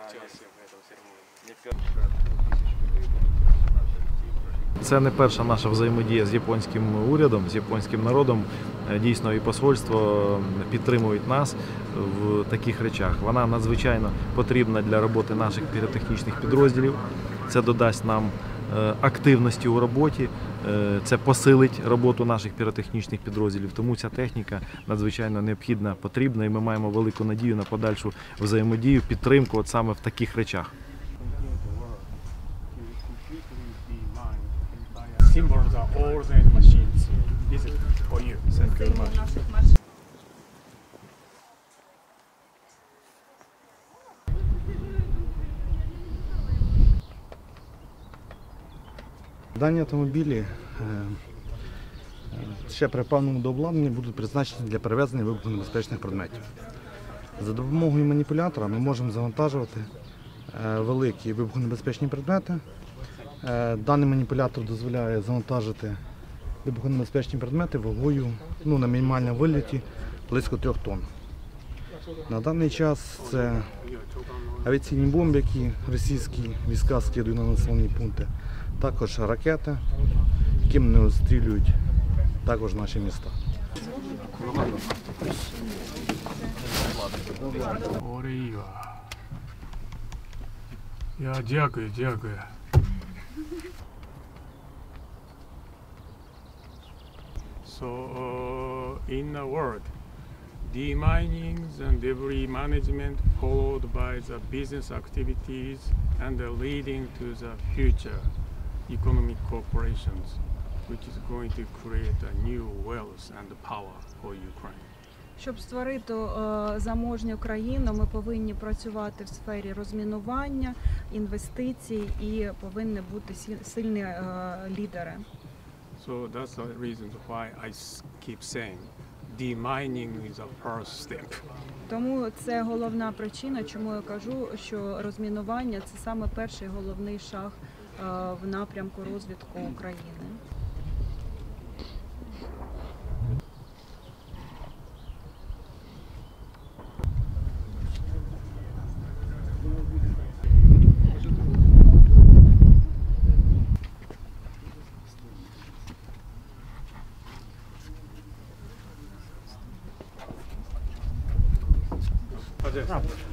Це не перша наша взаємодія з японським урядом, з японським народом. Дійсно, і посольство підтримують нас в таких речах. Вона надзвичайно потрібна для роботи наших піротехнічних підрозділів. Це додасть нам активності у роботі, це посилить роботу наших піротехнічних підрозділів. Тому ця техніка надзвичайно необхідна, потрібна, і ми маємо велику надію на подальшу взаємодію, підтримку от саме в таких речах. Symbols are all the machines. This is for you. Thank you very much. Дані автомобілі ще при певному дообладнанні будуть призначені для перевезення вибухонебезпечних предметів. За допомогою маніпулятора ми можемо завантажувати великі вибухонебезпечні предмети. Даний маніпулятор дозволяє завантажити вибухонебезпечні предмети вагою на мінімальному виліті близько 3 тонн. На даний час це авіаційні бомби, які російські війська скидують на населені пункти, також ракети, якими вони обстрілюють також наші міста. Дякую. So, in a word, demining and debris management followed by the business activities and leading to the future economic corporations, which is going to create a new wealth and power for Ukraine. Щоб створити заможню країну, ми повинні працювати в сфері розмінування, інвестицій і повинні бути сильні лідери. So that's the reason why I keep saying demining is a first step. Тому це головна причина, чому я кажу, що розмінування – це саме перший головний шаг в напрямку розвитку України. Yes.